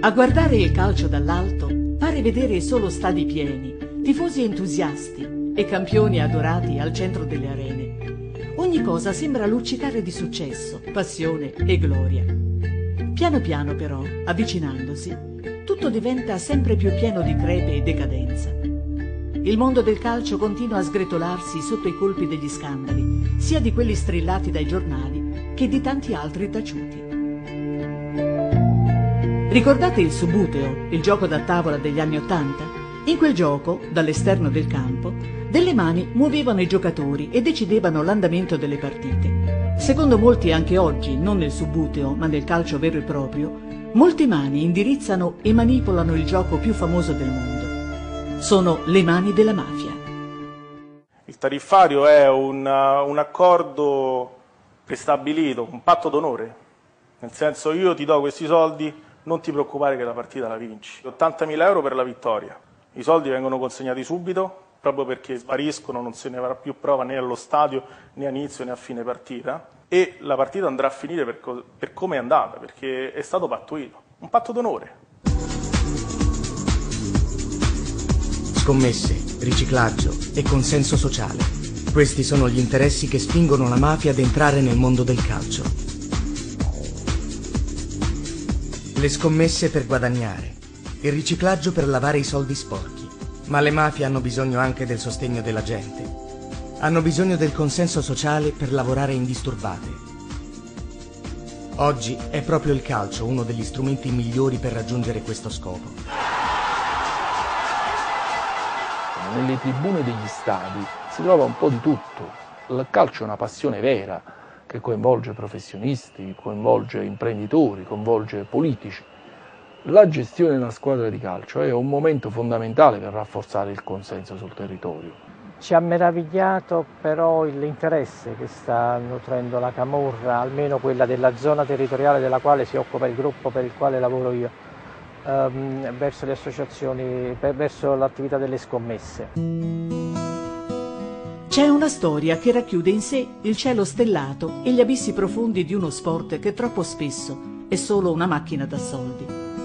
A guardare il calcio dall'alto pare vedere solo stadi pieni, tifosi entusiasti e campioni adorati al centro delle arene. Ogni cosa sembra luccicare di successo, passione e gloria. Piano piano però, avvicinandosi, tutto diventa sempre più pieno di crepe e decadenza. Il mondo del calcio continua a sgretolarsi sotto i colpi degli scandali, sia di quelli strillati dai giornali che di tanti altri taciuti. Ricordate il Subbuteo, il gioco da tavola degli anni '80? In quel gioco, dall'esterno del campo, delle mani muovevano i giocatori e decidevano l'andamento delle partite. Secondo molti anche oggi, non nel Subbuteo, ma nel calcio vero e proprio, molte mani indirizzano e manipolano il gioco più famoso del mondo. Sono le mani della mafia. Il tariffario è un accordo prestabilito, un patto d'onore. Nel senso, io ti do questi soldi, non ti preoccupare che la partita la vinci. 80.000 euro per la vittoria. I soldi vengono consegnati subito, proprio perché spariscono, non se ne avrà più prova né allo stadio, né a inizio né a fine partita. E la partita andrà a finire per come è andata, perché è stato pattuito. Un patto d'onore. Scommesse, riciclaggio e consenso sociale. Questi sono gli interessi che spingono la mafia ad entrare nel mondo del calcio. Le scommesse per guadagnare, il riciclaggio per lavare i soldi sporchi. Ma le mafie hanno bisogno anche del sostegno della gente. Hanno bisogno del consenso sociale per lavorare indisturbate. Oggi è proprio il calcio uno degli strumenti migliori per raggiungere questo scopo. Nelle tribune degli stadi si trova un po' di tutto. Il calcio è una passione vera, che coinvolge professionisti, coinvolge imprenditori, coinvolge politici. La gestione della squadra di calcio è un momento fondamentale per rafforzare il consenso sul territorio. Ci ha meravigliato però l'interesse che sta nutrendo la camorra, almeno quella della zona territoriale della quale si occupa il gruppo per il quale lavoro io, verso le associazioni, verso l'attività delle scommesse. C'è una storia che racchiude in sé il cielo stellato e gli abissi profondi di uno sport che troppo spesso è solo una macchina da soldi.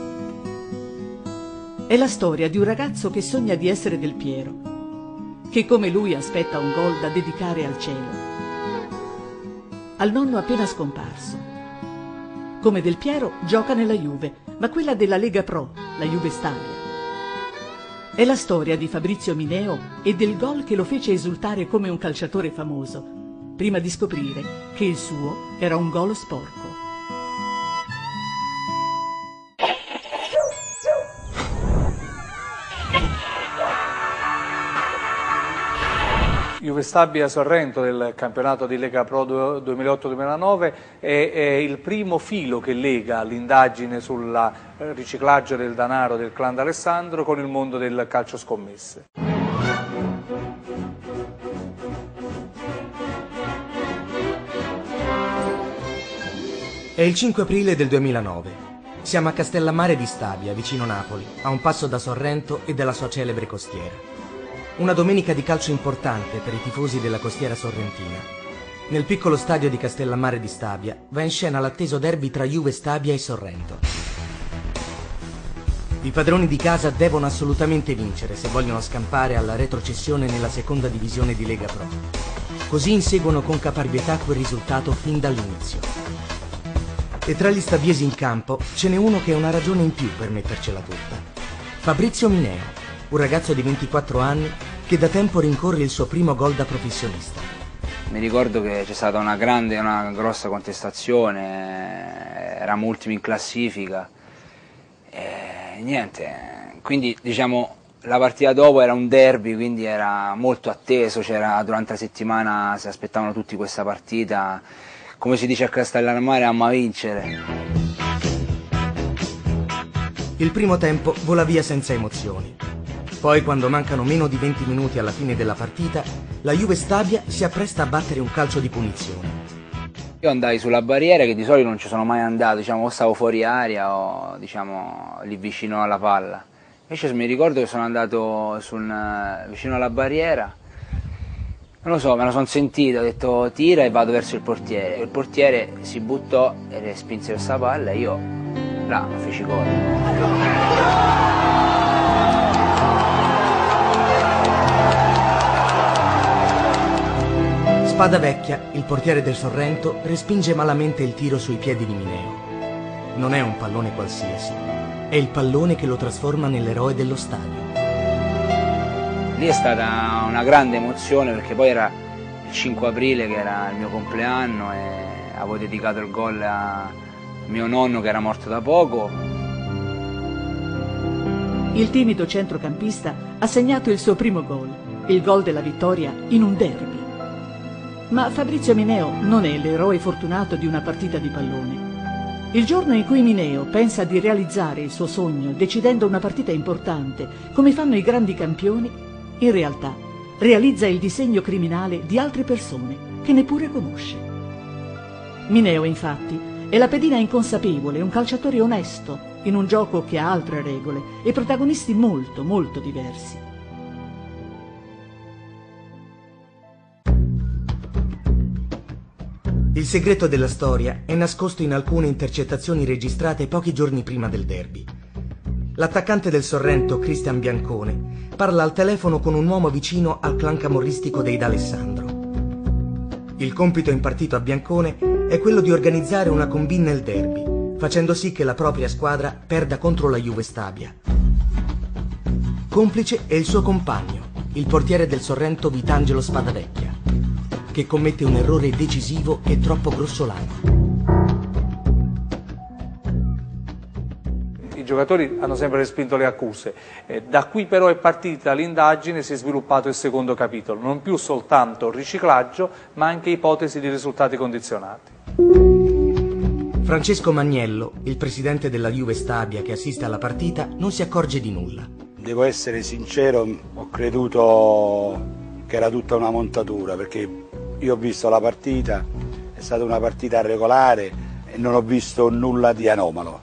È la storia di un ragazzo che sogna di essere Del Piero, che come lui aspetta un gol da dedicare al cielo, al nonno appena scomparso. Come Del Piero gioca nella Juve, ma quella della Lega Pro, la Juve Stabia. È la storia di Fabrizio Mineo e del gol che lo fece esultare come un calciatore famoso, prima di scoprire che il suo era un gol sporco. Juve Stabia Sorrento del campionato di Lega Pro 2008-2009 è il primo filo che lega l'indagine sul riciclaggio del denaro del clan d'Alessandro con il mondo del calcio scommesse. È il 5 aprile del 2009. Siamo a Castellammare di Stabia, vicino Napoli, a un passo da Sorrento e dalla sua celebre costiera. Una domenica di calcio importante per i tifosi della costiera sorrentina. Nel piccolo stadio di Castellammare di Stabia va in scena l'atteso derby tra Juve Stabia e Sorrento. I padroni di casa devono assolutamente vincere se vogliono scampare alla retrocessione nella seconda divisione di Lega Pro. Così inseguono con caparbietà quel risultato fin dall'inizio. E tra gli stabiesi in campo ce n'è uno che ha una ragione in più per mettercela tutta. Fabrizio Mineo, un ragazzo di 24 anni che da tempo rincorre il suo primo gol da professionista. Mi ricordo che c'è stata una grossa contestazione, eravamo ultimi in classifica e niente, quindi diciamo la partita dopo era un derby, quindi era molto atteso, durante la settimana si aspettavano tutti questa partita, come si dice a Castellammare, a vincere. Il primo tempo vola via senza emozioni. Poi, quando mancano meno di 20 minuti alla fine della partita, la Juve Stabia si appresta a battere un calcio di punizione. Io andai sulla barriera, che di solito non ci sono mai andato, o stavo fuori aria o lì vicino alla palla. Invece mi ricordo che sono andato vicino alla barriera, non lo so, me la sono sentita, ho detto tira e vado verso il portiere. Il portiere si buttò e respinse questa palla e io là feci gol. Spadavecchia, il portiere del Sorrento, respinge malamente il tiro sui piedi di Mineo. Non è un pallone qualsiasi, è il pallone che lo trasforma nell'eroe dello stadio. Lì è stata una grande emozione perché poi era il 5 aprile che era il mio compleanno e avevo dedicato il gol a mio nonno che era morto da poco. Il timido centrocampista ha segnato il suo primo gol, il gol della vittoria in un derby. Ma Fabrizio Mineo non è l'eroe fortunato di una partita di pallone. Il giorno in cui Mineo pensa di realizzare il suo sogno decidendo una partita importante, come fanno i grandi campioni, in realtà realizza il disegno criminale di altre persone che neppure conosce. Mineo, infatti, è la pedina inconsapevole, un calciatore onesto, in un gioco che ha altre regole e protagonisti molto, molto diversi. Il segreto della storia è nascosto in alcune intercettazioni registrate pochi giorni prima del derby. L'attaccante del Sorrento, Cristian Biancone, parla al telefono con un uomo vicino al clan camorristico dei D'Alessandro. Il compito impartito a Biancone è quello di organizzare una combine nel derby, facendo sì che la propria squadra perda contro la Juve Stabia. Complice è il suo compagno, il portiere del Sorrento Vitangelo Spadavecchia, che commette un errore decisivo e troppo grossolano. I giocatori hanno sempre respinto le accuse, da qui però è partita l'indagine e si è sviluppato il secondo capitolo, non più soltanto riciclaggio ma anche ipotesi di risultati condizionati. Francesco Magniello, il presidente della Juve Stabia che assiste alla partita, non si accorge di nulla. Devo essere sincero, ho creduto che era tutta una montatura, perché io ho visto la partita, è stata una partita regolare e non ho visto nulla di anomalo.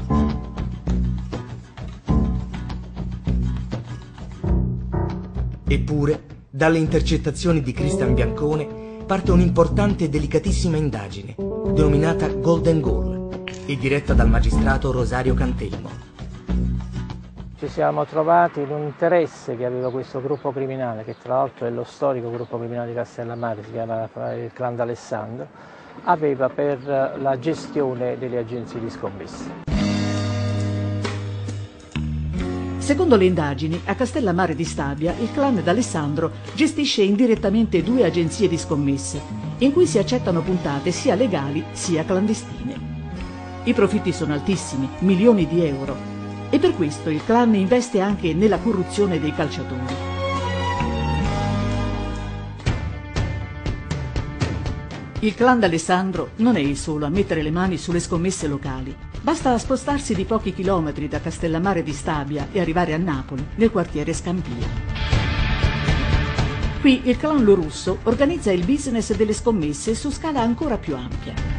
Eppure, dalle intercettazioni di Cristian Biancone parte un'importante e delicatissima indagine, denominata Golden Goal, e diretta dal magistrato Rosario Cantelmo. Ci siamo trovati in un interesse che aveva questo gruppo criminale, che tra l'altro è lo storico gruppo criminale di Castellammare, si chiama il Clan D'Alessandro, aveva per la gestione delle agenzie di scommesse. Secondo le indagini, a Castellammare di Stabia il clan D'Alessandro gestisce indirettamente 2 agenzie di scommesse, in cui si accettano puntate sia legali sia clandestine. I profitti sono altissimi, milioni di euro, e per questo il clan investe anche nella corruzione dei calciatori. Il clan D'Alessandro non è il solo a mettere le mani sulle scommesse locali. Basta spostarsi di pochi chilometri da Castellammare di Stabia e arrivare a Napoli, nel quartiere Scampia. Qui il clan Lorusso organizza il business delle scommesse su scala ancora più ampia.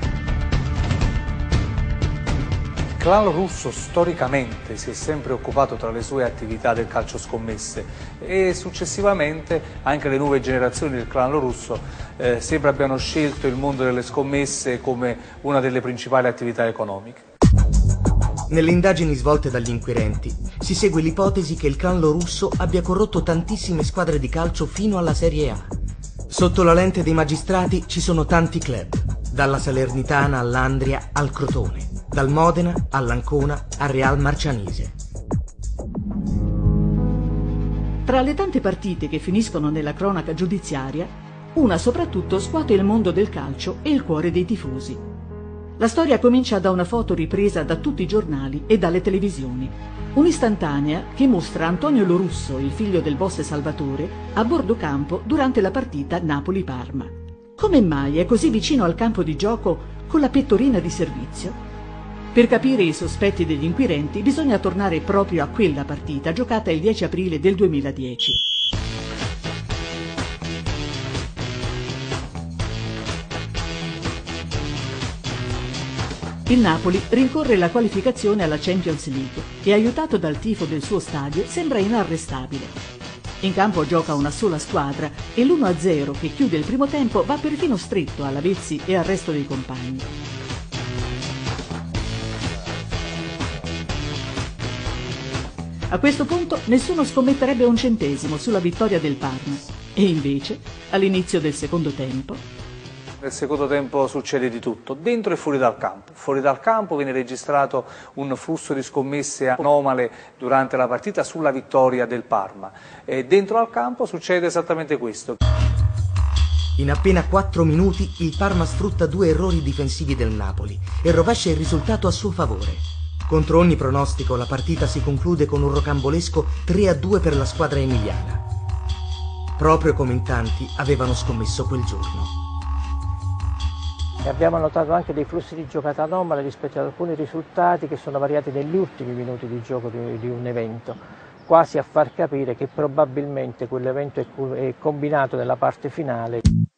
Il clan russo storicamente si è sempre occupato tra le sue attività del calcio scommesse e successivamente anche le nuove generazioni del clan russo sembra abbiano scelto il mondo delle scommesse come una delle principali attività economiche. Nelle indagini svolte dagli inquirenti si segue l'ipotesi che il clan Lorusso abbia corrotto tantissime squadre di calcio fino alla Serie A. Sotto la lente dei magistrati ci sono tanti club, dalla Salernitana all'Andria al Crotone, dal Modena all'Ancona al Real Marcianise. Tra le tante partite che finiscono nella cronaca giudiziaria, una soprattutto scuote il mondo del calcio e il cuore dei tifosi. La storia comincia da una foto ripresa da tutti i giornali e dalle televisioni. Un'istantanea che mostra Antonio Lorusso, il figlio del boss Salvatore, a bordo campo durante la partita Napoli-Parma. Come mai è così vicino al campo di gioco con la pettorina di servizio? Per capire i sospetti degli inquirenti bisogna tornare proprio a quella partita giocata il 10 aprile del 2010. Il Napoli rincorre la qualificazione alla Champions League e, aiutato dal tifo del suo stadio, sembra inarrestabile. In campo gioca una sola squadra e l'1-0 che chiude il primo tempo va perfino stretto a Lavezzi e al resto dei compagni. A questo punto nessuno scommetterebbe un centesimo sulla vittoria del Parma. E invece, all'inizio del secondo tempo... Nel secondo tempo succede di tutto, dentro e fuori dal campo. Fuori dal campo viene registrato un flusso di scommesse anomale durante la partita sulla vittoria del Parma. E dentro al campo succede esattamente questo. In appena 4 minuti il Parma sfrutta 2 errori difensivi del Napoli e rovescia il risultato a suo favore. Contro ogni pronostico la partita si conclude con un rocambolesco 3-2 per la squadra emiliana. Proprio come in tanti avevano scommesso quel giorno. E abbiamo notato anche dei flussi di giocata anomali rispetto ad alcuni risultati che sono variati negli ultimi minuti di gioco di un evento, quasi a far capire che probabilmente quell'evento è combinato nella parte finale.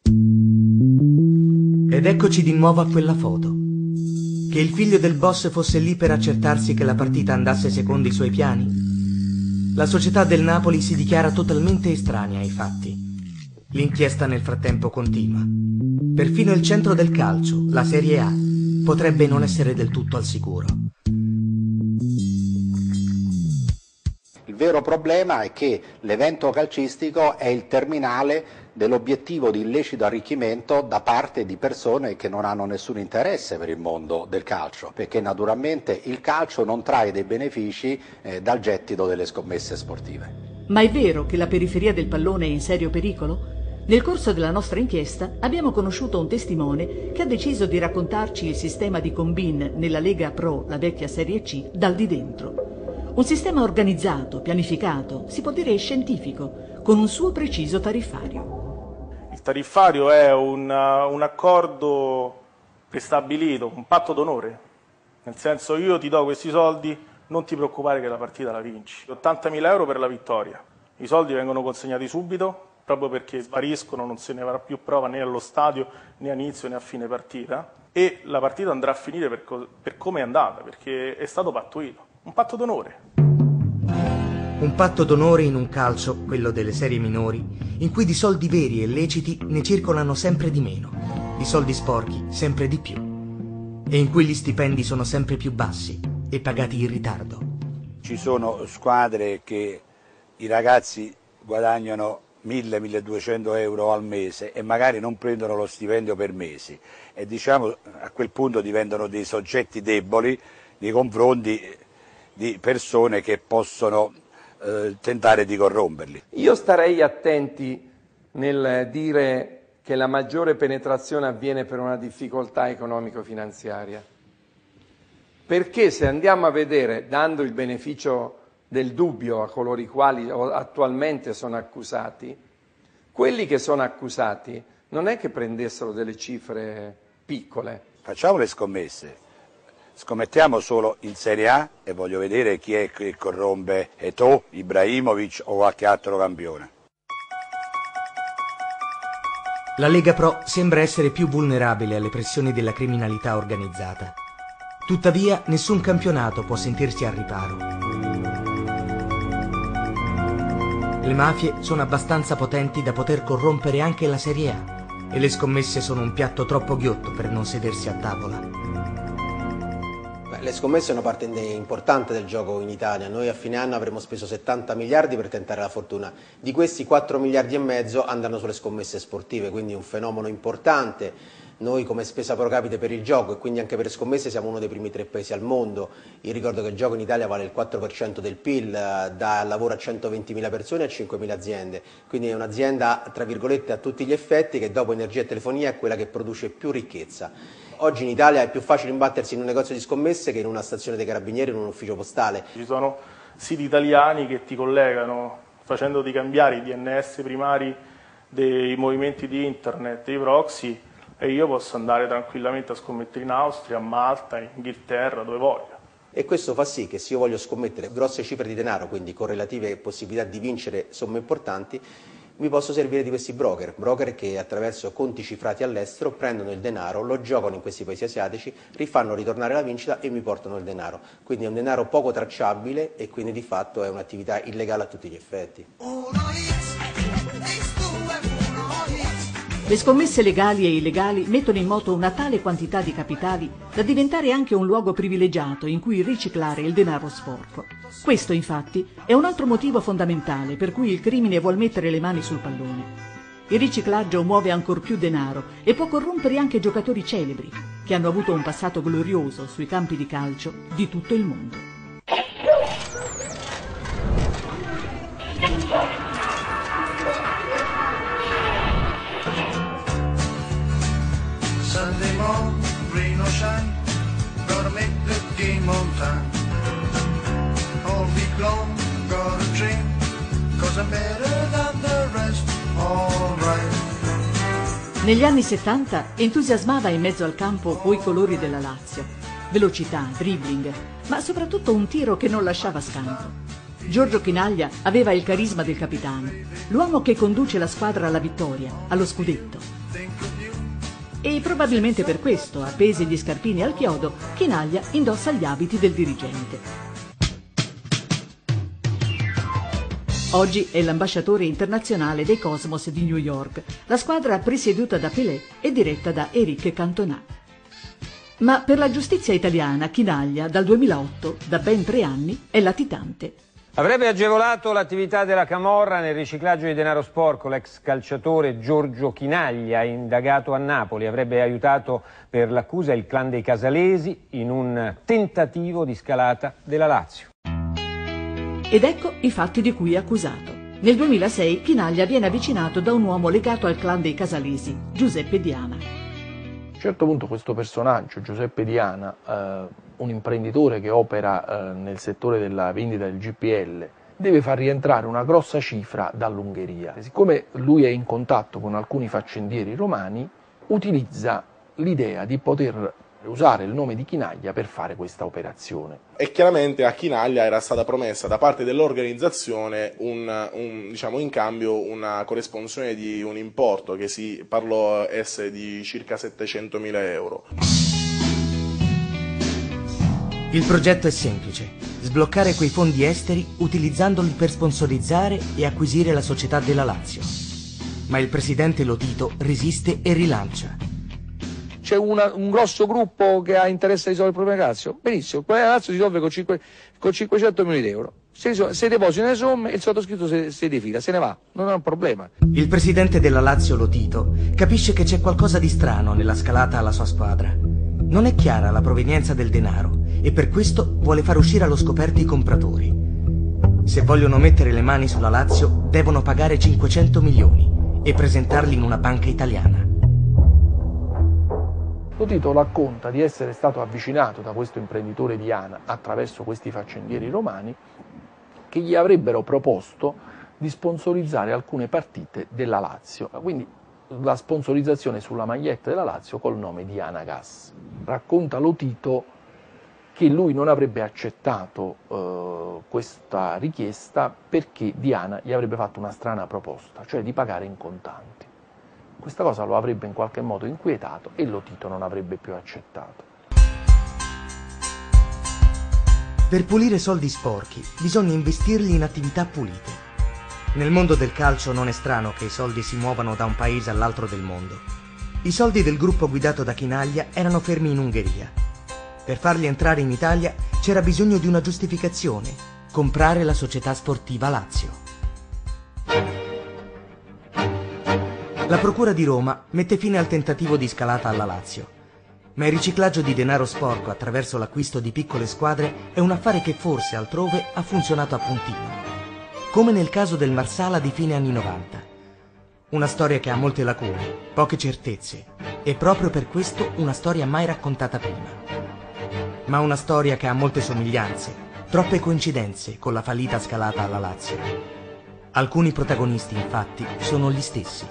Ed eccoci di nuovo a quella foto. Che il figlio del boss fosse lì per accertarsi che la partita andasse secondo i suoi piani? La società del Napoli si dichiara totalmente estranea ai fatti. L'inchiesta nel frattempo continua. Perfino il centro del calcio, la Serie A, potrebbe non essere del tutto al sicuro. Il vero problema è che l'evento calcistico è il terminale dell'obiettivo di illecito arricchimento da parte di persone che non hanno nessun interesse per il mondo del calcio, perché naturalmente il calcio non trae dei benefici dal gettito delle scommesse sportive. Ma è vero che la periferia del pallone è in serio pericolo? Nel corso della nostra inchiesta abbiamo conosciuto un testimone che ha deciso di raccontarci il sistema di Combin nella Lega Pro, la vecchia Serie C, dal di dentro. Un sistema organizzato, pianificato, si può dire scientifico, con un suo preciso tariffario. Il tariffario è un accordo prestabilito, un patto d'onore. Nel senso, io ti do questi soldi, non ti preoccupare che la partita la vinci. 80.000 euro per la vittoria. I soldi vengono consegnati subito, proprio perché spariscono, non se ne farà più prova né allo stadio, né a inizio né a fine partita, e la partita andrà a finire per come è andata, perché è stato pattuito. Un patto d'onore. Un patto d'onore in un calcio, quello delle serie minori, in cui di soldi veri e leciti ne circolano sempre di meno, di soldi sporchi sempre di più, e in cui gli stipendi sono sempre più bassi e pagati in ritardo. Ci sono squadre che i ragazzi guadagnano 1.000-1.200 euro al mese e magari non prendono lo stipendio per mesi e diciamo a quel punto diventano dei soggetti deboli nei confronti di persone che possono tentare di corromperli. Io starei attenti nel dire che la maggiore penetrazione avviene per una difficoltà economico-finanziaria, perché se andiamo a vedere, dando il beneficio del dubbio a coloro i quali attualmente sono accusati, quelli che sono accusati non è che prendessero delle cifre piccole. Facciamo le scommesse, scommettiamo solo in Serie A e voglio vedere chi è che corrompe Eto'o, Ibrahimovic o qualche altro campione. La Lega Pro sembra essere più vulnerabile alle pressioni della criminalità organizzata. Tuttavia nessun campionato può sentirsi al riparo. Le mafie sono abbastanza potenti da poter corrompere anche la Serie A e le scommesse sono un piatto troppo ghiotto per non sedersi a tavola. Le scommesse sono una parte importante del gioco in Italia. Noi a fine anno avremo speso 70 miliardi per tentare la fortuna. Di questi 4 miliardi e mezzo andranno sulle scommesse sportive, quindi un fenomeno importante. Noi come spesa pro capite per il gioco e quindi anche per le scommesse siamo uno dei primi 3 paesi al mondo. Io ricordo che il gioco in Italia vale il 4% del PIL, dà lavoro a 120.000 persone e a 5.000 aziende. Quindi è un'azienda, tra virgolette, a tutti gli effetti che dopo energia e telefonia è quella che produce più ricchezza. Oggi in Italia è più facile imbattersi in un negozio di scommesse che in una stazione dei carabinieri o in un ufficio postale. Ci sono siti italiani che ti collegano facendoti cambiare i DNS primari dei movimenti di internet, dei proxy, e io posso andare tranquillamente a scommettere in Austria, a Malta, in Inghilterra, dove voglio. E questo fa sì che se io voglio scommettere grosse cifre di denaro, quindi con relative possibilità di vincere somme importanti, mi posso servire di questi broker che attraverso conti cifrati all'estero prendono il denaro, lo giocano in questi paesi asiatici, rifanno ritornare la vincita e mi portano il denaro. Quindi è un denaro poco tracciabile e quindi di fatto è un'attività illegale a tutti gli effetti. Le scommesse legali e illegali mettono in moto una tale quantità di capitali da diventare anche un luogo privilegiato in cui riciclare il denaro sporco. Questo, infatti, è un altro motivo fondamentale per cui il crimine vuol mettere le mani sul pallone. Il riciclaggio muove ancor più denaro e può corrompere anche giocatori celebri, che hanno avuto un passato glorioso sui campi di calcio di tutto il mondo. Sunday morning, rain or shine, gotta make the game on time. All week long, gotta train, 'cause I'm better than the rest, all right. Negli anni 70 entusiasmava in mezzo al campo coi colori della Lazio. Velocità, dribbling, ma soprattutto un tiro che non lasciava scampo. Giorgio Chinaglia aveva il carisma del capitano, l'uomo che conduce la squadra alla vittoria, allo scudetto. E probabilmente per questo, appesi gli scarpini al chiodo, Chinaglia indossa gli abiti del dirigente. Oggi è l'ambasciatore internazionale dei Cosmos di New York, la squadra presieduta da Pelé e diretta da Éric Cantona. Ma per la giustizia italiana, Chinaglia, dal 2008, da ben 3 anni, è latitante. Avrebbe agevolato l'attività della camorra nel riciclaggio di denaro sporco. L'ex calciatore Giorgio Chinaglia, indagato a Napoli, avrebbe aiutato per l'accusa il clan dei Casalesi in un tentativo di scalata della Lazio. Ed ecco i fatti di cui è accusato. Nel 2006 Chinaglia viene avvicinato da un uomo legato al clan dei Casalesi, Giuseppe Diana. A un certo punto questo personaggio, Giuseppe Diana, un imprenditore che opera nel settore della vendita del GPL, deve far rientrare una grossa cifra dall'Ungheria. Siccome lui è in contatto con alcuni faccendieri romani, utilizza l'idea di poter usare il nome di Chinaglia per fare questa operazione. E chiaramente a Chinaglia era stata promessa da parte dell'organizzazione diciamo in cambio una corresponsione di un importo che si parlò essere di circa 700.000 euro. Il progetto è semplice: sbloccare quei fondi esteri utilizzandoli per sponsorizzare e acquisire la società della Lazio. Ma il presidente Lotito resiste e rilancia. C'è un grosso gruppo che ha interesse a risolvere il problema della Lazio? Benissimo, il problema della Lazio si risolve con 500 milioni di euro. Se depositano le somme, il sottoscritto si defila, se ne va, non è un problema. Il presidente della Lazio Lotito capisce che c'è qualcosa di strano nella scalata alla sua squadra. Non è chiara la provenienza del denaro e per questo vuole far uscire allo scoperto i compratori. Se vogliono mettere le mani sulla Lazio, devono pagare 500 milioni e presentarli in una banca italiana. Lotito racconta di essere stato avvicinato da questo imprenditore Diana attraverso questi faccendieri romani che gli avrebbero proposto di sponsorizzare alcune partite della Lazio, quindi la sponsorizzazione sulla maglietta della Lazio col nome Diana Gas. Racconta Lotito che lui non avrebbe accettato questa richiesta perché Diana gli avrebbe fatto una strana proposta, cioè di pagare in contanti. Questa cosa lo avrebbe in qualche modo inquietato e Lotito non avrebbe più accettato. Per pulire soldi sporchi bisogna investirli in attività pulite. Nel mondo del calcio non è strano che i soldi si muovano da un paese all'altro del mondo. I soldi del gruppo guidato da Chinaglia erano fermi in Ungheria. Per farli entrare in Italia c'era bisogno di una giustificazione: comprare la società sportiva Lazio. La Procura di Roma mette fine al tentativo di scalata alla Lazio. Ma il riciclaggio di denaro sporco attraverso l'acquisto di piccole squadre è un affare che forse altrove ha funzionato a puntino, come nel caso del Marsala di fine anni 90. Una storia che ha molte lacune, poche certezze, e proprio per questo una storia mai raccontata prima. Ma una storia che ha molte somiglianze, troppe coincidenze con la fallita scalata alla Lazio. Alcuni protagonisti, infatti, sono gli stessi.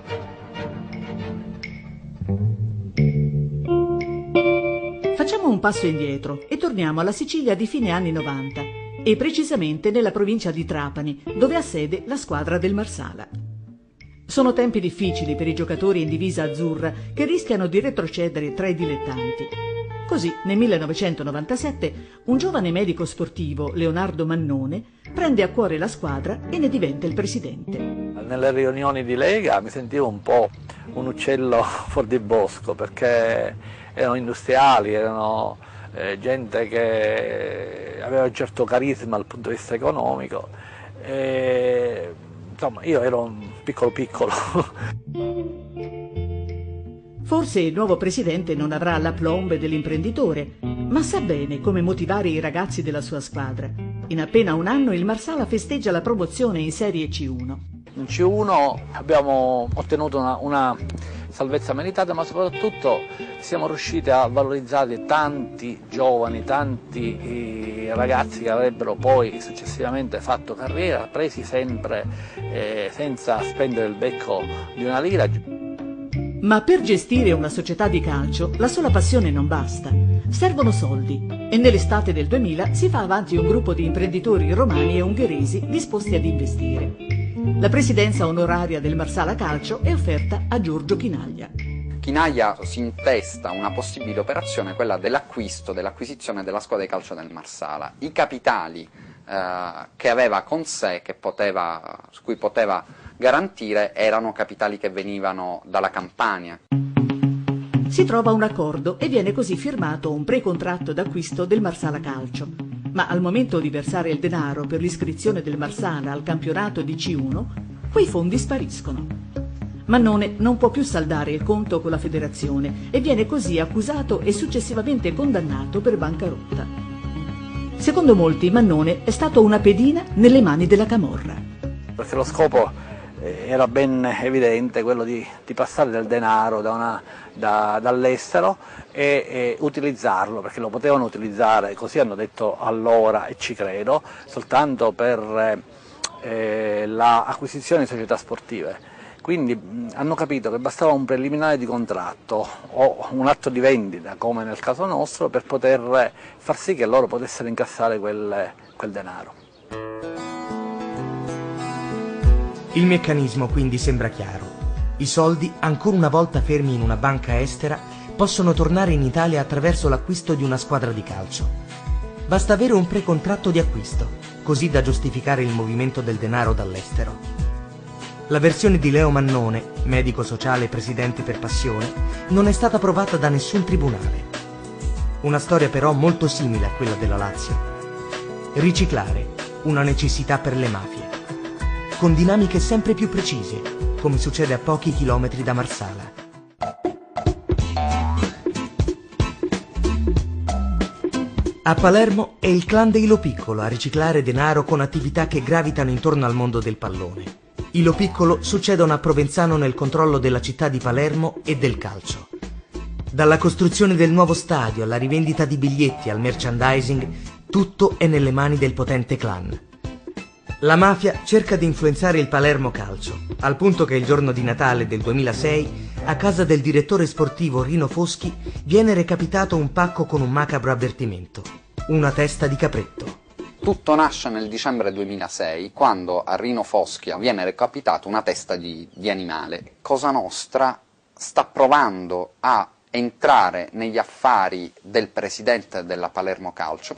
Facciamo un passo indietro e torniamo alla Sicilia di fine anni 90 e precisamente nella provincia di Trapani, dove ha sede la squadra del Marsala. Sono tempi difficili per i giocatori in divisa azzurra che rischiano di retrocedere tra i dilettanti. Così, nel 1997, un giovane medico sportivo, Leonardo Mannone, prende a cuore la squadra e ne diventa il presidente. Nelle riunioni di Lega mi sentivo un po' un uccello fuori di bosco, perché erano industriali, erano gente che aveva un certo carisma dal punto di vista economico. Insomma, io ero un piccolo. Forse il nuovo presidente non avrà l'aplomb dell'imprenditore, ma sa bene come motivare i ragazzi della sua squadra. In appena un anno il Marsala festeggia la promozione in Serie C1. In C1 abbiamo ottenuto una salvezza meritata, ma soprattutto siamo riusciti a valorizzare tanti giovani, tanti ragazzi che avrebbero poi successivamente fatto carriera, presi sempre senza spendere il becco di una lira. Ma per gestire una società di calcio la sola passione non basta, servono soldi e nell'estate del 2000 si fa avanti un gruppo di imprenditori romani e ungheresi disposti ad investire. La presidenza onoraria del Marsala Calcio è offerta a Giorgio Chinaglia. Chinaglia si intesta una possibile operazione, quella dell'acquisizione della squadra di calcio del Marsala. I capitali che aveva con sé, su cui poteva garantire, erano capitali che venivano dalla Campania. Si trova un accordo e viene così firmato un precontratto d'acquisto del Marsala Calcio. Ma al momento di versare il denaro per l'iscrizione del Marsala al campionato di C1, quei fondi spariscono. Mannone non può più saldare il conto con la federazione e viene così accusato e successivamente condannato per bancarotta. Secondo molti Mannone è stato una pedina nelle mani della camorra. Perché lo scopo era ben evidente, quello di passare del denaro dall'estero e utilizzarlo, perché lo potevano utilizzare, così hanno detto allora e ci credo, soltanto per l'acquisizione di società sportive. Quindi hanno capito che bastava un preliminare di contratto o un atto di vendita, come nel caso nostro, per poter far sì che loro potessero incassare quel denaro. Il meccanismo quindi sembra chiaro. I soldi, ancora una volta fermi in una banca estera, possono tornare in Italia attraverso l'acquisto di una squadra di calcio. Basta avere un precontratto di acquisto, così da giustificare il movimento del denaro dall'estero. La versione di Leo Mannone, medico sociale e presidente per passione, non è stata provata da nessun tribunale. Una storia però molto simile a quella della Lazio. Riciclare, una necessità per le mafie, con dinamiche sempre più precise, come succede a pochi chilometri da Marsala. A Palermo è il clan dei Lo Piccolo a riciclare denaro con attività che gravitano intorno al mondo del pallone. I Lo Piccolo succedono a Provenzano nel controllo della città di Palermo e del calcio. Dalla costruzione del nuovo stadio alla rivendita di biglietti al merchandising, tutto è nelle mani del potente clan. La mafia cerca di influenzare il Palermo Calcio, al punto che il giorno di Natale del 2006, a casa del direttore sportivo Rino Foschi, viene recapitato un pacco con un macabro avvertimento: una testa di capretto. Tutto nasce nel dicembre 2006, quando a Rino Foschi viene recapitata una testa di animale. Cosa Nostra sta provando a entrare negli affari del presidente della Palermo Calcio.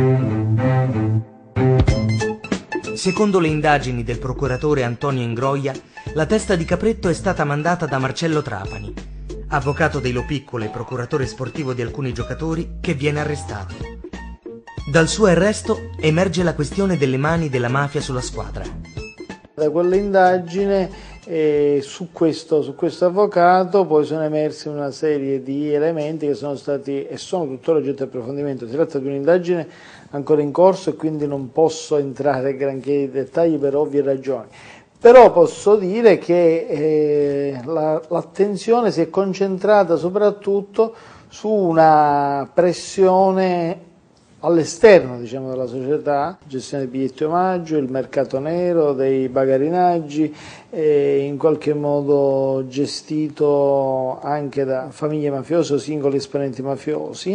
Secondo le indagini del procuratore Antonio Ingroia, la testa di capretto è stata mandata da Marcello Trapani, avvocato dei Lo Piccolo e procuratore sportivo di alcuni giocatori, che viene arrestato. Dal suo arresto emerge la questione delle mani della mafia sulla squadra. Da quell'indagine su questo avvocato poi sono emersi una serie di elementi che sono stati e sono tuttora oggetto di approfondimento. Si tratta di un'indagine ancora in corso e quindi non posso entrare granché in dettagli per ovvie ragioni. Però posso dire che l'attenzione si è concentrata soprattutto su una pressione all'esterno, diciamo, della società, gestione dei biglietti omaggio, il mercato nero, dei bagarinaggi, in qualche modo gestito anche da famiglie mafiose o singoli esponenti mafiosi.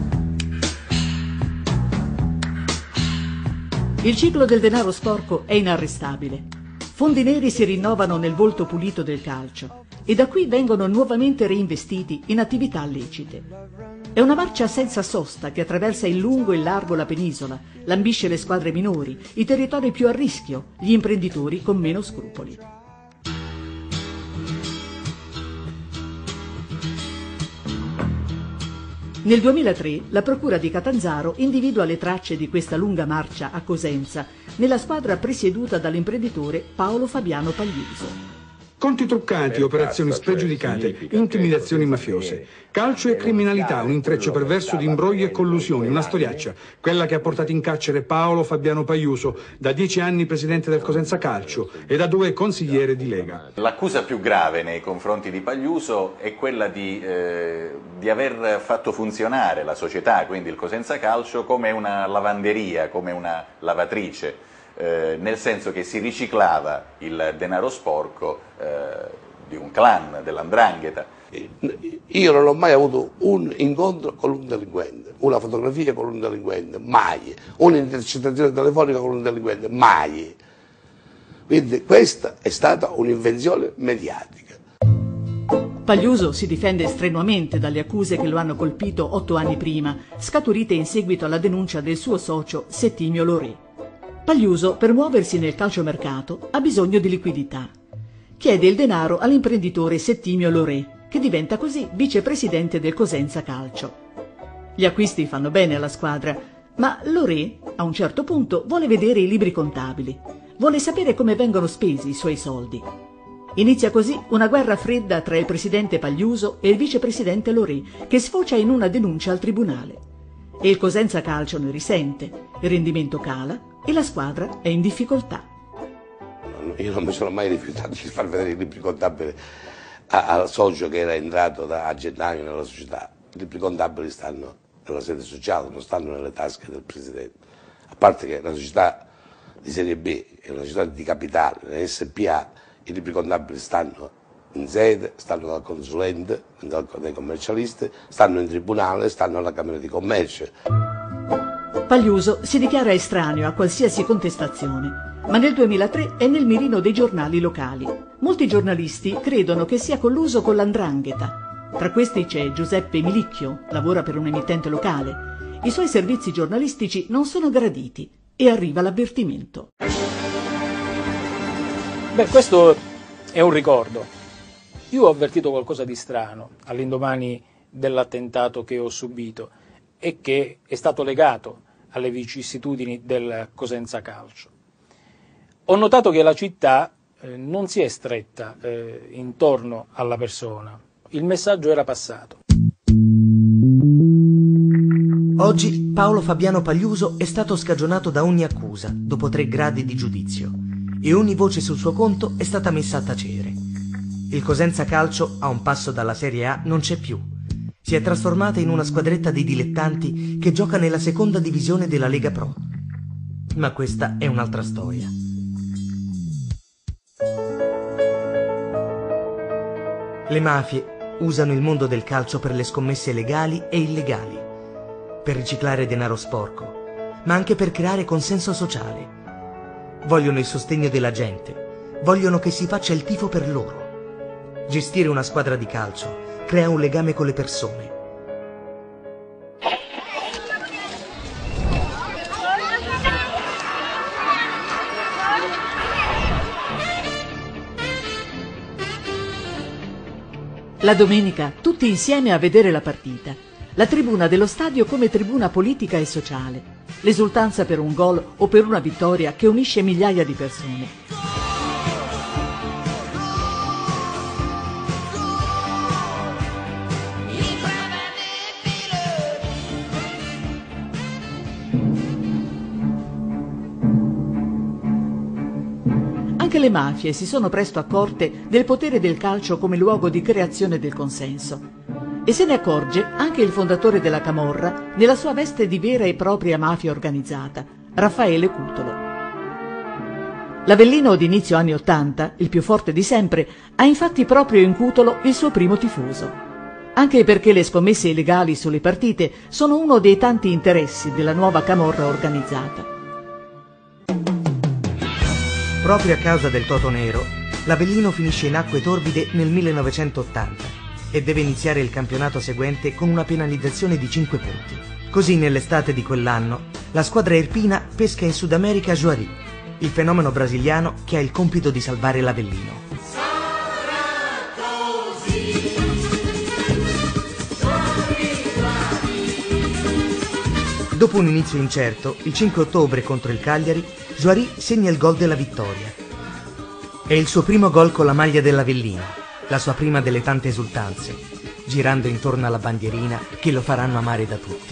Il ciclo del denaro sporco è inarrestabile. Fondi neri si rinnovano nel volto pulito del calcio e da qui vengono nuovamente reinvestiti in attività lecite. È una marcia senza sosta che attraversa in lungo e largo la penisola, lambisce le squadre minori, i territori più a rischio, gli imprenditori con meno scrupoli. Nel 2003 la procura di Catanzaro individua le tracce di questa lunga marcia a Cosenza nella squadra presieduta dall'imprenditore Paolo Fabiano Pagliuso. Conti truccati, operazioni spregiudicate, intimidazioni mafiose. Calcio e criminalità, un intreccio perverso di imbrogli e collusioni, una storiaccia. Quella che ha portato in carcere Paolo Fabiano Pagliuso, da 10 anni presidente del Cosenza Calcio e da 2 consigliere di Lega. L'accusa più grave nei confronti di Pagliuso è quella di aver fatto funzionare la società, quindi il Cosenza Calcio, come una lavanderia, come una lavatrice. Nel senso che si riciclava il denaro sporco di un clan, dell''ndrangheta. Io non ho mai avuto un incontro con un delinquente, una fotografia con un delinquente, mai, un'intercettazione telefonica con un delinquente, mai. Quindi questa è stata un'invenzione mediatica. Pagliuso si difende strenuamente dalle accuse che lo hanno colpito 8 anni prima, scaturite in seguito alla denuncia del suo socio Settimio Lorè. Pagliuso, per muoversi nel calciomercato, ha bisogno di liquidità. Chiede il denaro all'imprenditore Settimio Lorè, che diventa così vicepresidente del Cosenza Calcio. Gli acquisti fanno bene alla squadra, ma Lorè, a un certo punto, vuole vedere i libri contabili. Vuole sapere come vengono spesi i suoi soldi. Inizia così una guerra fredda tra il presidente Pagliuso e il vicepresidente Lorè, che sfocia in una denuncia al tribunale. E il Cosenza Calcio ne risente, il rendimento cala e la squadra è in difficoltà. Io non mi sono mai rifiutato di far vedere i libri contabili al socio che era entrato a gennaio nella società. I libri contabili stanno nella sede sociale, non stanno nelle tasche del presidente. A parte che la società di serie B è una società di capitale, la SPA, i libri contabili stanno in sede, stanno dal consulente, dai commercialisti, stanno in tribunale, stanno alla Camera di Commercio. Pagliuso si dichiara estraneo a qualsiasi contestazione, ma nel 2003 è nel mirino dei giornali locali. Molti giornalisti credono che sia colluso con l''ndrangheta. Tra questi c'è Giuseppe Milicchio, lavora per un emittente locale. I suoi servizi giornalistici non sono graditi e arriva l'avvertimento. Beh, questo è un ricordo. Io ho avvertito qualcosa di strano all'indomani dell'attentato che ho subito e che è stato legato alle vicissitudini del Cosenza Calcio. Ho notato che la città non si è stretta intorno alla persona. Il messaggio era passato. Oggi Paolo Fabiano Pagliuso è stato scagionato da ogni accusa dopo 3 gradi di giudizio e ogni voce sul suo conto è stata messa a tacere. Il Cosenza Calcio, a un passo dalla Serie A, non c'è più. Si è trasformata in una squadretta di dilettanti che gioca nella seconda divisione della Lega Pro. Ma questa è un'altra storia. Le mafie usano il mondo del calcio per le scommesse legali e illegali, per riciclare denaro sporco, ma anche per creare consenso sociale. Vogliono il sostegno della gente, vogliono che si faccia il tifo per loro. Gestire una squadra di calcio crea un legame con le persone. La domenica, tutti insieme a vedere la partita. La tribuna dello stadio come tribuna politica e sociale. L'esultanza per un gol o per una vittoria che unisce migliaia di persone. Anche le mafie si sono presto accorte del potere del calcio come luogo di creazione del consenso. E se ne accorge anche il fondatore della Camorra nella sua veste di vera e propria mafia organizzata, Raffaele Cutolo. L'Avellino di inizio anni '80, il più forte di sempre, ha infatti proprio in Cutolo il suo primo tifoso. Anche perché le scommesse illegali sulle partite sono uno dei tanti interessi della nuova Camorra organizzata. Proprio a causa del Toto Nero, l'Avellino finisce in acque torbide nel 1980 e deve iniziare il campionato seguente con una penalizzazione di 5 punti. Così nell'estate di quell'anno la squadra irpina pesca in Sud America Juari, il fenomeno brasiliano che ha il compito di salvare l'Avellino. Dopo un inizio incerto, il 5 ottobre contro il Cagliari, Juary segna il gol della vittoria. È il suo primo gol con la maglia dell'Avellino, la sua prima delle tante esultanze, girando intorno alla bandierina che lo faranno amare da tutti.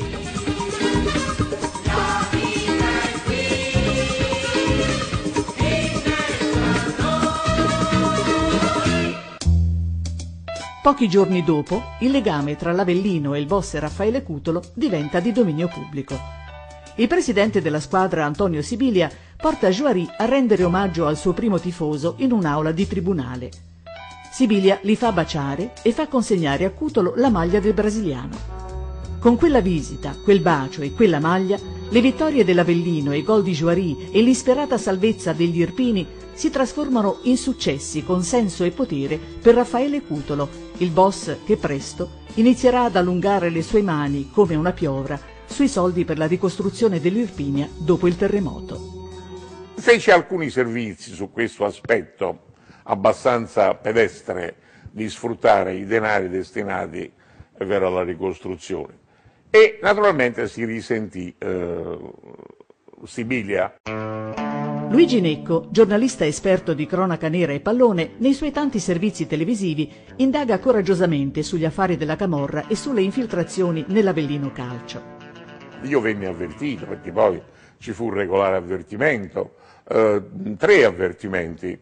Pochi giorni dopo, il legame tra l'Avellino e il boss Raffaele Cutolo diventa di dominio pubblico. Il presidente della squadra, Antonio Sibilia, porta Juary a rendere omaggio al suo primo tifoso in un'aula di tribunale. Sibilia li fa baciare e fa consegnare a Cutolo la maglia del brasiliano. Con quella visita, quel bacio e quella maglia, le vittorie dell'Avellino e i gol di Juary e l'insperata salvezza degli irpini si trasformano in successi con senso e potere per Raffaele Cutolo, il boss che presto inizierà ad allungare le sue mani come una piovra sui soldi per la ricostruzione dell'Irpinia dopo il terremoto. Fece alcuni servizi su questo aspetto abbastanza pedestre di sfruttare i denari destinati alla ricostruzione e naturalmente si risentì Sibilia. Luigi Necco, giornalista esperto di cronaca nera e pallone, nei suoi tanti servizi televisivi indaga coraggiosamente sugli affari della camorra e sulle infiltrazioni nell'Avellino Calcio. Io venni avvertito perché poi ci fu un regolare avvertimento, 3 avvertimenti,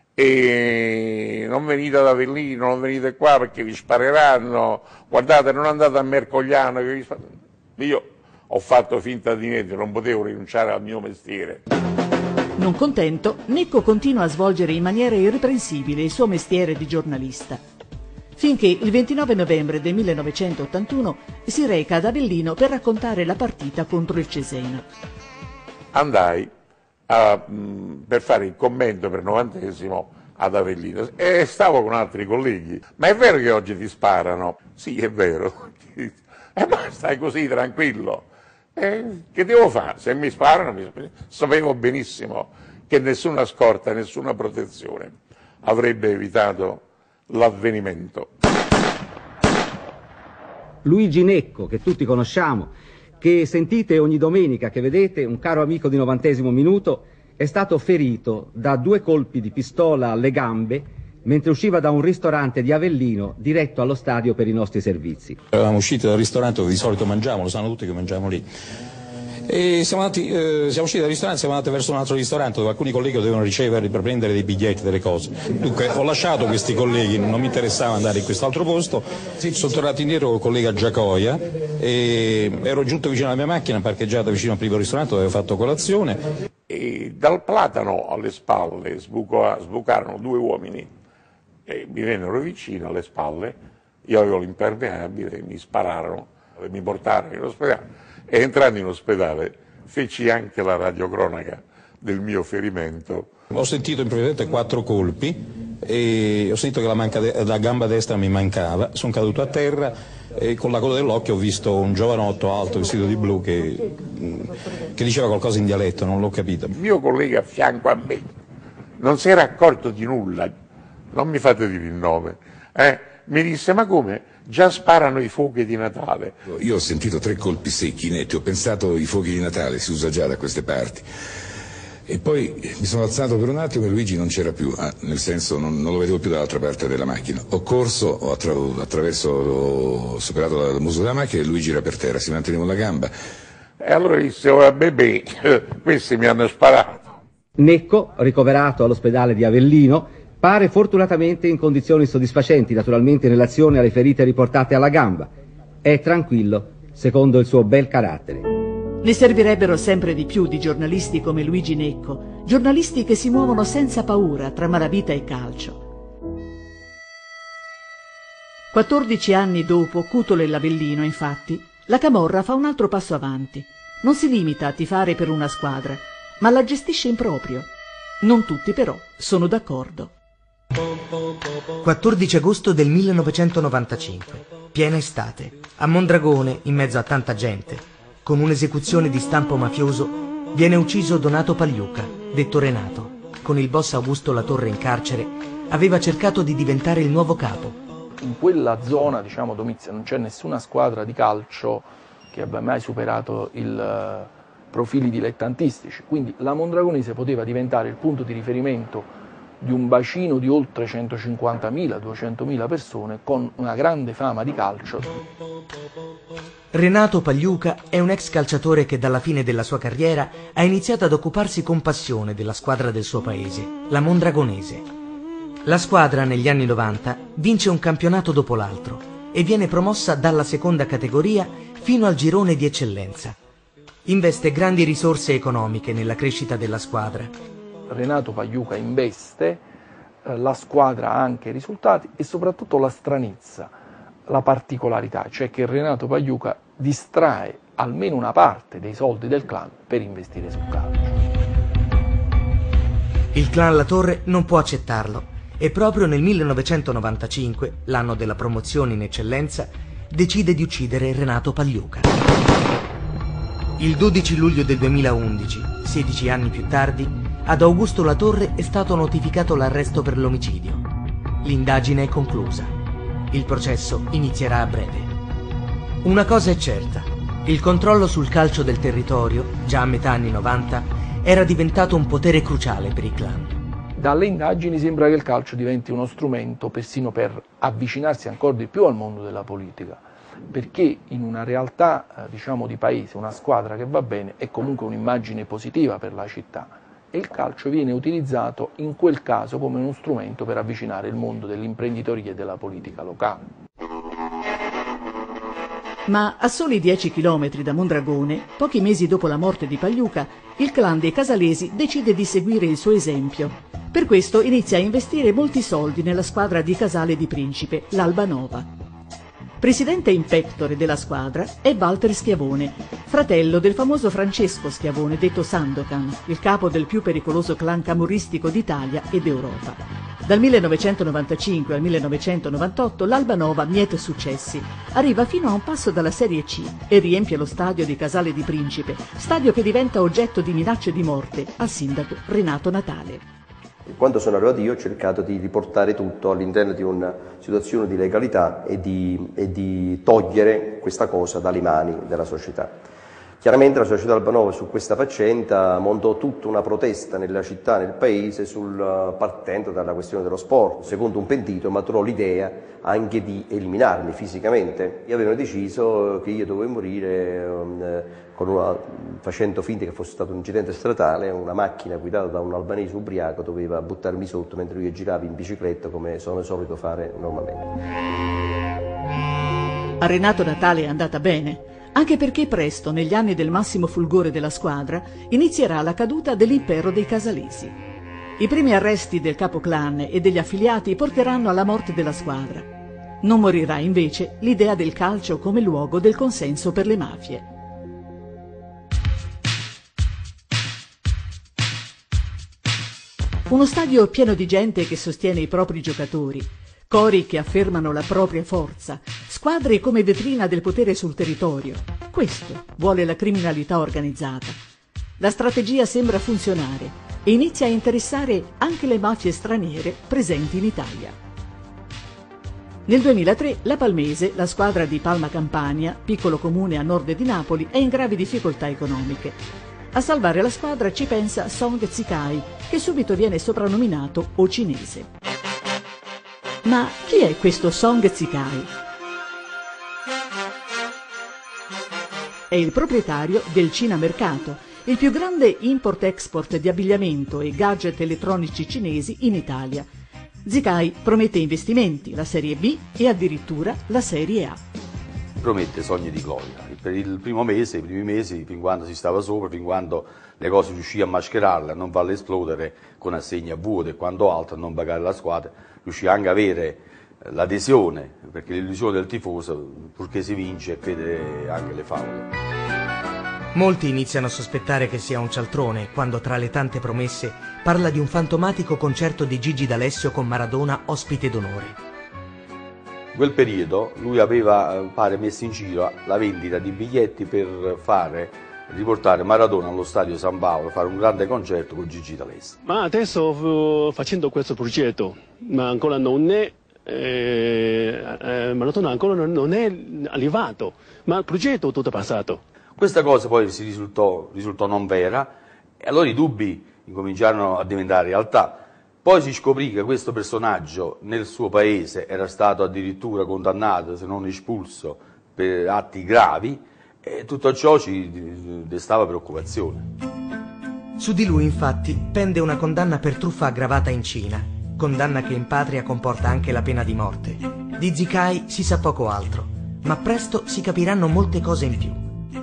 e non venite ad Avellino, non venite qua perché vi spareranno, guardate non andate a Mercogliano che vi sparano. Io ho fatto finta di niente, non potevo rinunciare al mio mestiere. Non contento, Necco continua a svolgere in maniera irreprensibile il suo mestiere di giornalista, finché il 29 novembre del 1981 si reca ad Avellino per raccontare la partita contro il Cesena. Andai per fare il commento per 90esimo ad Avellino e stavo con altri colleghi. Ma è vero che oggi ti sparano? Sì, è vero. Ma stai così tranquillo. Che devo fare? Se mi sparano, sapevo benissimo che nessuna scorta, nessuna protezione avrebbe evitato l'avvenimento. Luigi Necco, che tutti conosciamo, che sentite ogni domenica, che vedete, un caro amico di 90esimo minuto, è stato ferito da 2 colpi di pistola alle gambe mentre usciva da un ristorante di Avellino diretto allo stadio per i nostri servizi. Eravamo usciti dal ristorante dove di solito mangiamo, lo sanno tutti che mangiamo lì. E siamo usciti dal ristorante, siamo andati verso un altro ristorante dove alcuni colleghi dovevano ricevere per prendere dei biglietti, delle cose. Dunque ho lasciato questi colleghi, non mi interessava andare in quest'altro posto, sono tornato indietro col collega Giacoia e ero giunto vicino alla mia macchina parcheggiata vicino al primo ristorante dove avevo fatto colazione. E dal platano alle spalle sbucarono 2 uomini e mi vennero vicino alle spalle, io avevo l'impermeabile, mi spararono, mi portarono in ospedale. E entrando in ospedale feci anche la radiocronaca del mio ferimento. Ho sentito improvvisamente 4 colpi e ho sentito che la gamba destra mi mancava, sono caduto a terra e con la coda dell'occhio ho visto un giovanotto alto vestito di blu che diceva qualcosa in dialetto, non l'ho capito. Il mio collega a fianco a me non si era accorto di nulla, non mi fate dire il nome, mi disse ma come? Già sparano i fuochi di Natale. Io ho sentito 3 colpi secchi, netti, ho pensato i fuochi di Natale, si usa già da queste parti. E poi mi sono alzato per un attimo e Luigi non c'era più, nel senso non lo vedevo più dall'altra parte della macchina. Ho corso, ho superato il muso della macchina e Luigi era per terra, si manteneva la gamba. E allora disse, ora bebè, questi mi hanno sparato. Necco, ricoverato all'ospedale di Avellino, pare fortunatamente in condizioni soddisfacenti, naturalmente in relazione alle ferite riportate alla gamba. È tranquillo, secondo il suo bel carattere. Ne servirebbero sempre di più di giornalisti come Luigi Necco, giornalisti che si muovono senza paura tra malavita e calcio. 14 anni dopo Cutolo e l'Avellino, infatti, la camorra fa un altro passo avanti. Non si limita a tifare per una squadra, ma la gestisce in proprio. Non tutti però sono d'accordo. 14 agosto del 1995, piena estate, a Mondragone, in mezzo a tanta gente, con un'esecuzione di stampo mafioso, viene ucciso Donato Pagliuca, detto Renato. Con il boss Augusto Latorre in carcere, aveva cercato di diventare il nuovo capo. In quella zona, diciamo, Domizia, non c'è nessuna squadra di calcio che abbia mai superato i profili dilettantistici, quindi la Mondragonese poteva diventare il punto di riferimento di un bacino di oltre 150.000-200.000 persone con una grande fama di calcio. Renato Pagliuca è un ex calciatore che dalla fine della sua carriera ha iniziato ad occuparsi con passione della squadra del suo paese, la Mondragonese. La squadra negli anni 90 vince un campionato dopo l'altro e viene promossa dalla seconda categoria fino al girone di eccellenza. Investe grandi risorse economiche nella crescita della squadra. Renato Pagliuca investe, la squadra ha anche risultati e soprattutto la stranezza, la particolarità, cioè che Renato Pagliuca distrae almeno una parte dei soldi del clan per investire sul calcio. Il clan La Torre non può accettarlo e proprio nel 1995, l'anno della promozione in eccellenza, decide di uccidere Renato Pagliuca. Il 12 luglio del 2011, 16 anni più tardi, ad Augusto La Torre è stato notificato l'arresto per l'omicidio. L'indagine è conclusa. Il processo inizierà a breve. Una cosa è certa: il controllo sul calcio del territorio, già a metà anni 90, era diventato un potere cruciale per i clan. Dalle indagini sembra che il calcio diventi uno strumento persino per avvicinarsi ancora di più al mondo della politica, perché in una realtà diciamo di paese, una squadra che va bene è comunque un'immagine positiva per la città. E il calcio viene utilizzato in quel caso come uno strumento per avvicinare il mondo dell'imprenditoria e della politica locale. Ma a soli 10 chilometri da Mondragone, pochi mesi dopo la morte di Pagliuca, il clan dei Casalesi decide di seguire il suo esempio. Per questo inizia a investire molti soldi nella squadra di Casale di Principe, l'Alba Nova. Presidente in pectore della squadra è Walter Schiavone, fratello del famoso Francesco Schiavone, detto Sandokan, il capo del più pericoloso clan camorristico d'Italia ed Europa. Dal 1995 al 1998 l'Alba Nova miete successi, arriva fino a un passo dalla Serie C e riempie lo stadio di Casale di Principe, stadio che diventa oggetto di minacce di morte al sindaco Renato Natale. Quando sono arrivato io ho cercato di riportare tutto all'interno di una situazione di legalità e di togliere questa cosa dalle mani della società. Chiaramente la società Alba Nova su questa faccenda montò tutta una protesta nella città, nel paese, partendo dalla questione dello sport. Secondo un pentito maturò l'idea anche di eliminarmi fisicamente e avevano deciso che io dovevo morire facendo finta che fosse stato un incidente stradale. Una macchina guidata da un albanese ubriaco doveva buttarmi sotto mentre io giravo in bicicletta come sono solito fare normalmente. A Renato Natale è andata bene, anche perché presto, negli anni del massimo fulgore della squadra, inizierà la caduta dell'impero dei Casalesi. I primi arresti del capo clan e degli affiliati porteranno alla morte della squadra. Non morirà invece l'idea del calcio come luogo del consenso per le mafie. Uno stadio pieno di gente che sostiene i propri giocatori, cori che affermano la propria forza, squadre come vetrina del potere sul territorio. Questo vuole la criminalità organizzata. La strategia sembra funzionare e inizia a interessare anche le mafie straniere presenti in Italia. Nel 2003 la Palmese, la squadra di Palma Campania, piccolo comune a nord di Napoli, è in gravi difficoltà economiche. A salvare la squadra ci pensa Song Zikai, che subito viene soprannominato O Cinese. Ma chi è questo Song Zikai? È il proprietario del Cina Mercato, il più grande import-export di abbigliamento e gadget elettronici cinesi in Italia. Zikai promette investimenti, la Serie B e addirittura la Serie A. Promette sogni di gloria. Per il primo mese, i primi mesi, fin quando si stava sopra, fin quando le cose riuscì a mascherarle, a non farle esplodere con assegni a vuoto e quanto altro, a non pagare la squadra, riuscì anche a avere l'adesione, perché l'illusione del tifoso, purché si vince, è crede anche le favole. Molti iniziano a sospettare che sia un cialtrone quando tra le tante promesse parla di un fantomatico concerto di Gigi D'Alessio con Maradona ospite d'onore. In quel periodo lui aveva, pare, messo in giro la vendita di biglietti per riportare Maradona allo stadio San Paolo, fare un grande concerto con Gigi D'Alessio. Ma adesso facendo questo progetto, ma ancora non è maratona ancora non è arrivato, ma il progetto è tutto passato. Questa cosa poi risultò non vera e allora i dubbi incominciarono a diventare realtà. Poi si scoprì che questo personaggio nel suo paese era stato addirittura condannato, se non espulso, per atti gravi, e tutto ciò ci destava preoccupazione. Su di lui, infatti, pende una condanna per truffa aggravata in Cina, condanna che in patria comporta anche la pena di morte. Di Zikai si sa poco altro, ma presto si capiranno molte cose in più.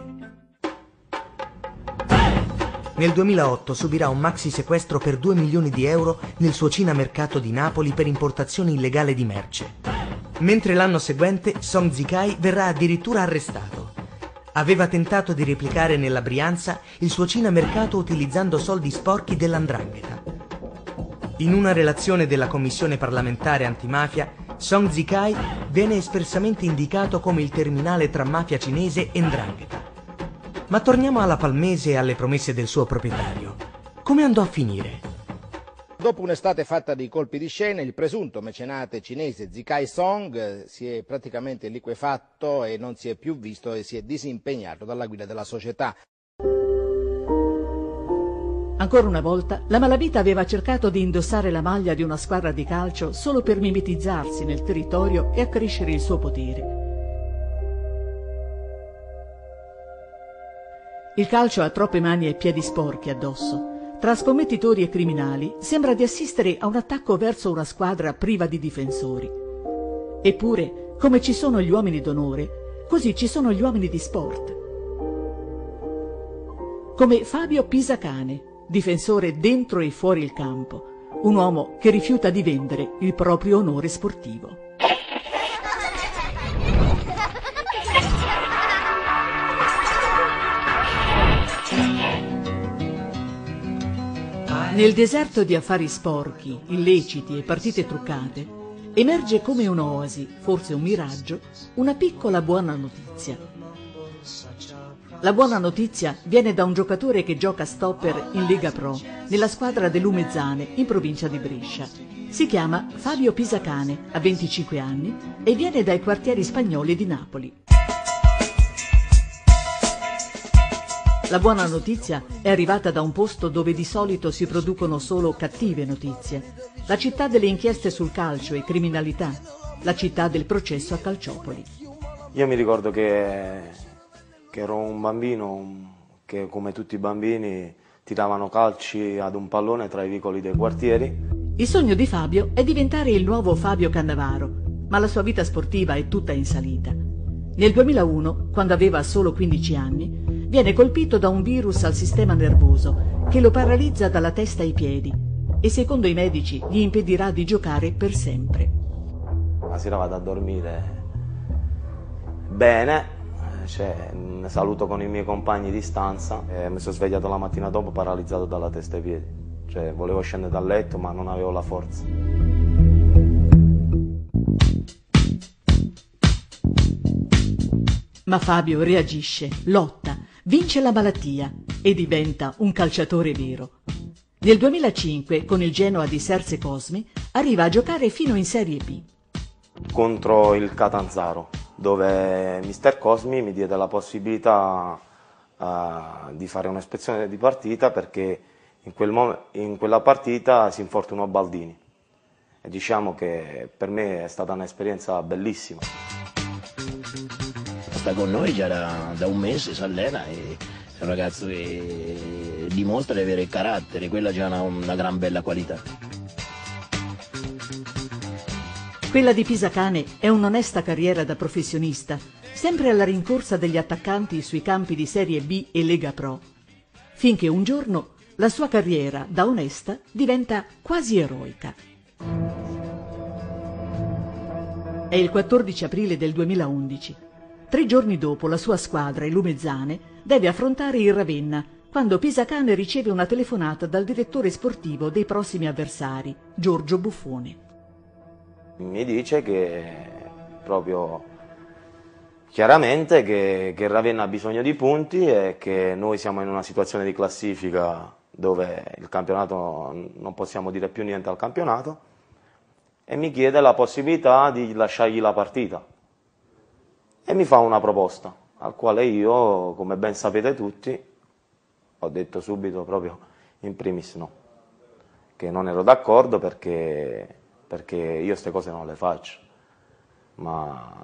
Nel 2008 subirà un maxi sequestro per 2 milioni di euro nel suo Cina Mercato di Napoli per importazione illegale di merce. Mentre l'anno seguente Song Zikai verrà addirittura arrestato. Aveva tentato di replicare nella Brianza il suo Cina Mercato utilizzando soldi sporchi dell''ndrangheta. In una relazione della Commissione parlamentare antimafia, Song Zikai viene espressamente indicato come il terminale tra mafia cinese e 'ndrangheta. Ma torniamo alla Palmese e alle promesse del suo proprietario. Come andò a finire? Dopo un'estate fatta di colpi di scena, il presunto mecenate cinese Zikai Song si è praticamente liquefatto e non si è più visto e si è disimpegnato dalla guida della società. Ancora una volta, la malavita aveva cercato di indossare la maglia di una squadra di calcio solo per mimetizzarsi nel territorio e accrescere il suo potere. Il calcio ha troppe mani e piedi sporchi addosso. Tra scommettitori e criminali sembra di assistere a un attacco verso una squadra priva di difensori. Eppure, come ci sono gli uomini d'onore, così ci sono gli uomini di sport. Come Fabio Pisacane, difensore dentro e fuori il campo, un uomo che rifiuta di vendere il proprio onore sportivo. Nel deserto di affari sporchi, illeciti e partite truccate, emerge come un'oasi, forse un miraggio, una piccola buona notizia. La buona notizia viene da un giocatore che gioca stopper in Lega Pro, nella squadra dell'Umezzane, in provincia di Brescia. Si chiama Fabio Pisacane, ha 25 anni e viene dai quartieri spagnoli di Napoli. La buona notizia è arrivata da un posto dove di solito si producono solo cattive notizie. La città delle inchieste sul calcio e criminalità, la città del processo a Calciopoli. Io mi ricordo che ero un bambino che, come tutti i bambini, tiravano calci ad un pallone tra i vicoli dei quartieri. Il sogno di Fabio è diventare il nuovo Fabio Cannavaro, ma la sua vita sportiva è tutta in salita. Nel 2001, quando aveva solo 15 anni, viene colpito da un virus al sistema nervoso che lo paralizza dalla testa ai piedi e secondo i medici gli impedirà di giocare per sempre. La sera vado a dormire bene, ne saluto con i miei compagni di stanza e mi sono svegliato la mattina dopo paralizzato dalla testa ai piedi. Volevo scendere dal letto ma non avevo la forza. Ma Fabio reagisce, lotta, vince la malattia e diventa un calciatore vero. Nel 2005, con il Genoa di Serse Cosmi, arriva a giocare fino in Serie B. Contro il Catanzaro, dove Mister Cosmi mi diede la possibilità di fare un'ispezione di partita perché in quella partita si infortunò Baldini. E diciamo che per me è stata un'esperienza bellissima. Sta con noi già da un mese, si allena e è un ragazzo che dimostra di avere il carattere, quella già è una gran bella qualità. Quella di Pisacane è un'onesta carriera da professionista, sempre alla rincorsa degli attaccanti sui campi di Serie B e Lega Pro, finché un giorno la sua carriera da onesta diventa quasi eroica. È il 14 aprile del 2011. 3 giorni dopo la sua squadra, il Lumezzane, deve affrontare il Ravenna, quando Pisacane riceve una telefonata dal direttore sportivo dei prossimi avversari, Giorgio Buffone. Mi dice che proprio chiaramente che il Ravenna ha bisogno di punti e che noi siamo in una situazione di classifica dove il campionato non possiamo dire più niente al campionato e mi chiede la possibilità di lasciargli la partita. e mi fa una proposta, al quale io, come ben sapete tutti, ho detto subito proprio in primis no, che non ero d'accordo perché io queste cose non le faccio, ma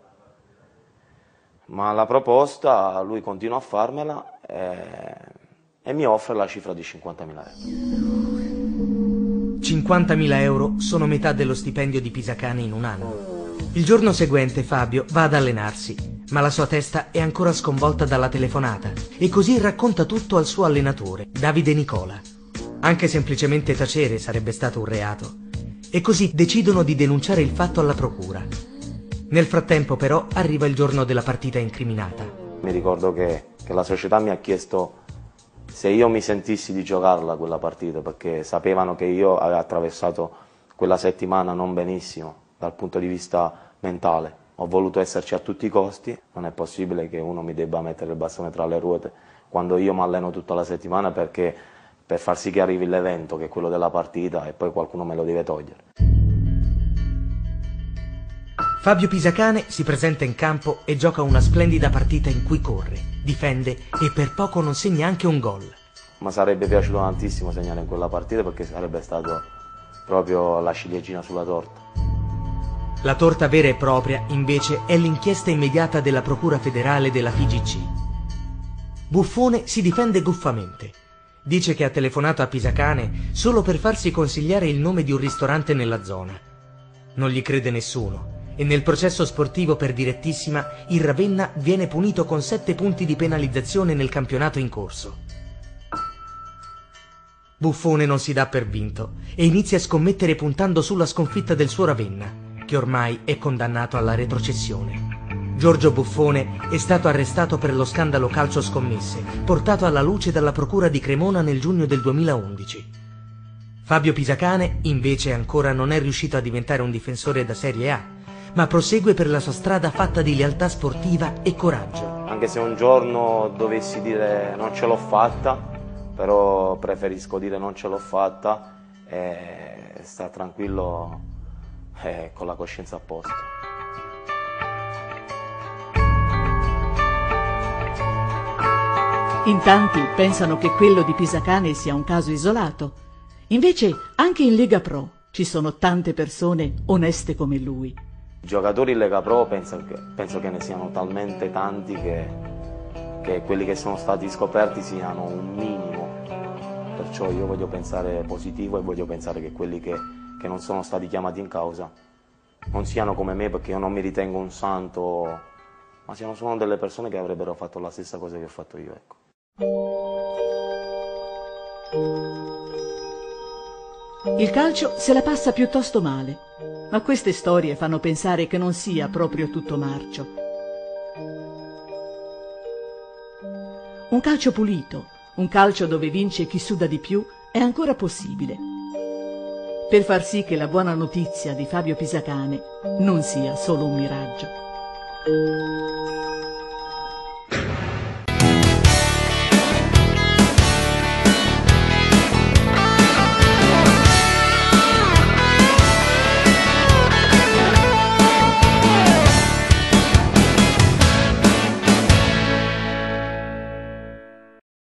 la proposta lui continua a farmela e mi offre la cifra di 50.000 euro. 50.000 euro sono metà dello stipendio di Pisacane in un anno. Il giorno seguente Fabio va ad allenarsi, ma la sua testa è ancora sconvolta dalla telefonata e così racconta tutto al suo allenatore, Davide Nicola. Anche semplicemente tacere sarebbe stato un reato. E così decidono di denunciare il fatto alla procura. Nel frattempo però arriva il giorno della partita incriminata. Mi ricordo che la società mi ha chiesto se io mi sentissi di giocarla quella partita, perché sapevano che io avevo attraversato quella settimana non benissimo dal punto di vista mentale. Ho voluto esserci a tutti i costi, non è possibile che uno mi debba mettere il bastone tra le ruote quando io mi alleno tutta la settimana per far sì che arrivi l'evento, che è quello della partita, e poi qualcuno me lo deve togliere. Fabio Pisacane si presenta in campo e gioca una splendida partita in cui corre, difende e per poco non segna anche un gol. Ma sarebbe piaciuto tantissimo segnare in quella partita, perché sarebbe stato proprio la ciliegina sulla torta. La torta vera e propria, invece, è l'inchiesta immediata della Procura federale della FIGC. Buffone si difende guffamente. Dice che ha telefonato a Pisacane solo per farsi consigliare il nome di un ristorante nella zona. Non gli crede nessuno. E nel processo sportivo per direttissima il Ravenna viene punito con 7 punti di penalizzazione nel campionato in corso. Buffone non si dà per vinto e inizia a scommettere puntando sulla sconfitta del suo Ravenna, che ormai è condannato alla retrocessione. Giorgio Buffone è stato arrestato per lo scandalo calcio scommesse, portato alla luce dalla procura di Cremona nel giugno del 2011. Fabio Pisacane invece ancora non è riuscito a diventare un difensore da Serie A, ma prosegue per la sua strada fatta di lealtà sportiva e coraggio. Anche se un giorno dovessi dire non ce l'ho fatta, però preferisco dire non ce l'ho fatta e sta tranquillo con la coscienza a posto. In tanti pensano che quello di Pisacane sia un caso isolato. Invece anche in Lega Pro ci sono tante persone oneste come lui. I giocatori in Lega Pro penso che ne siano talmente tanti che quelli che sono stati scoperti siano un minimo. Perciò io voglio pensare positivo e voglio pensare che quelli che non sono stati chiamati in causa non siano come me, perché io non mi ritengo un santo, ma siano solo delle persone che avrebbero fatto la stessa cosa che ho fatto io, ecco. Il calcio se la passa piuttosto male, ma queste storie fanno pensare che non sia proprio tutto marcio. Un calcio pulito, un calcio dove vince chi suda di più, è ancora possibile. Per far sì che la buona notizia di Fabio Pisacane non sia solo un miraggio.